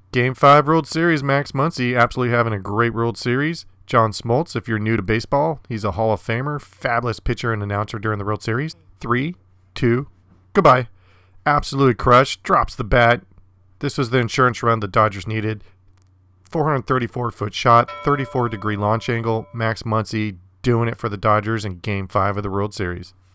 Game 5 World Series, Max Muncy absolutely having a great World Series. John Smoltz, if you're new to baseball, he's a Hall of Famer, fabulous pitcher and announcer during the World Series. 3, 2, goodbye. Absolutely crushed, drops the bat. This was the insurance run the Dodgers needed. 434-foot shot, 34-degree launch angle. Max Muncy doing it for the Dodgers in Game 5 of the World Series.